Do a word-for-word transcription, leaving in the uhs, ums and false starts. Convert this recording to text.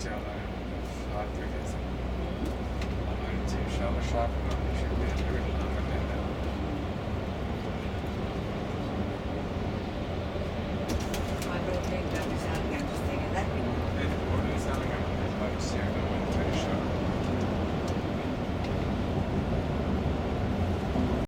叫来发这个，我们介绍个啥？我们去别的人。